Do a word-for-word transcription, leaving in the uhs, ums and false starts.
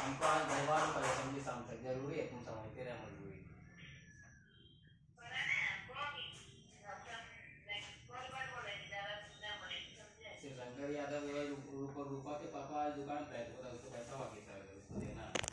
हमको आज घर वालों का समझे शाम तक जरूरी है, तुम समझते रहे मजबूरी। शंकर यादव रूपा रूपा के पापा आज दुकान पे है, तो उसको पैसा वापिस आ गया, उसको देना।